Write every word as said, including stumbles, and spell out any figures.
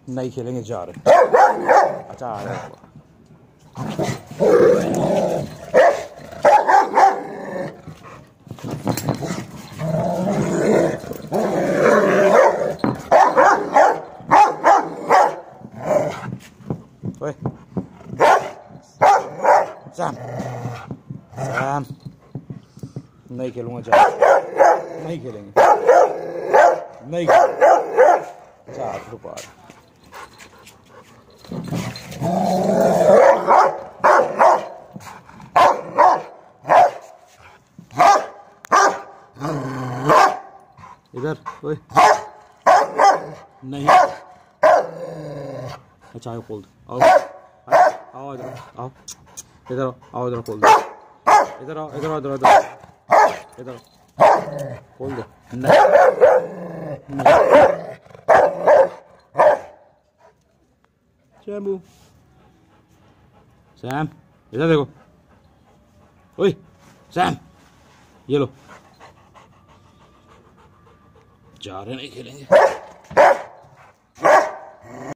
नहीं खेलेंगे, जा रहे। अच्छा आ रहे ओए सैम, सैम नहीं खेलूंगा, जा नहीं खेलेंगे, नहीं चार रुपये। इधर ओए नहीं, अच्छा आओ खोल दो, आओ आओ इधर आओ, इधर आओ, आओ इधर खोल दो, इधर आओ, इधर आओ, इधर इधर इधर खोल दो। नहीं शैम्बू, सैम इधर देखो, ओए सैम ये लो, जा रहे नहीं खेलेंगे।